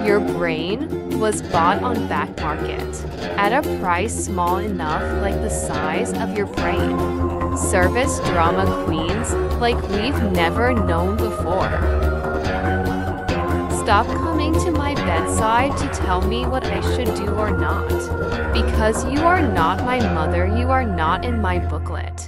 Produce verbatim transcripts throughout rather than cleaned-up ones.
Your brain was bought on backmarket at a price small enough like the size of your brain. Service drama queens like we've never known before. Stop coming to my bedside to tell me what I should do or not. Because you are not my mother, you are not in my booklet.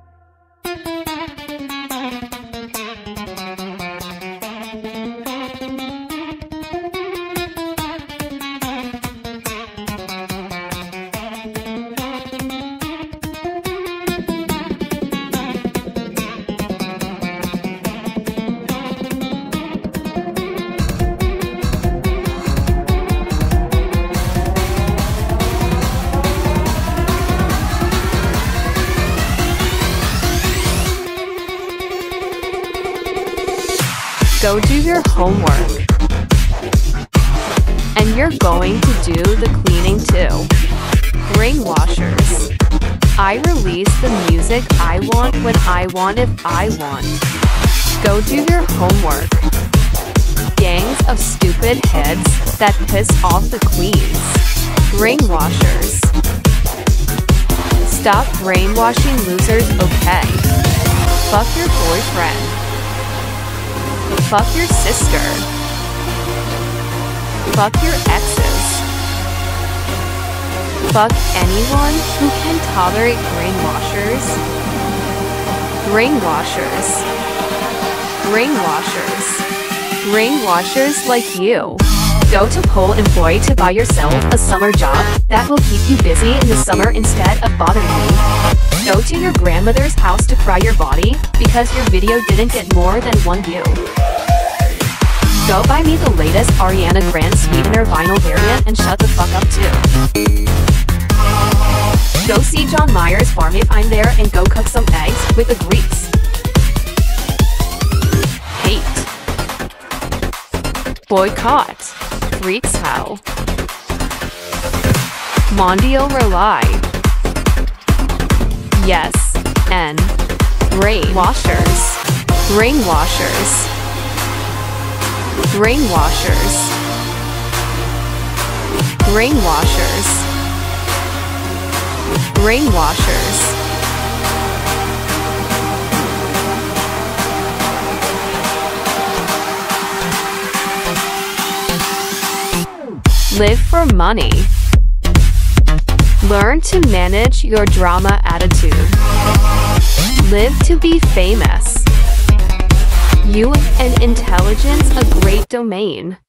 Go do your homework. And you're going to do the cleaning too. Brainwashers. I release the music I want when I want if I want. Go do your homework. Gangs of stupid heads that piss off the queens. Brainwashers. Stop brainwashing losers, okay? Fuck your boyfriend. Fuck your sister. Fuck your exes. Fuck anyone who can tolerate brainwashers. Brainwashers. Brainwashers. Brainwashers like you. Go to Pole Employ to buy yourself a summer job that will keep you busy in the summer instead of bothering me. Go to your grandmother's house to cry your body because your video didn't get more than one view. Go buy me the latest Ariana Grande Sweetener vinyl variant and shut the fuck up too. Go see John Mayer's farm if I'm there and go cook some eggs with the grease. Hate. Boycott. Freaks how. Mondio rely. Yes. And. Brainwashers. Brainwashers. Brainwashers. Brainwashers. Brainwashers. Live for money. Learn to manage your drama attitude. Live to be famous. You and intelligence a great domain.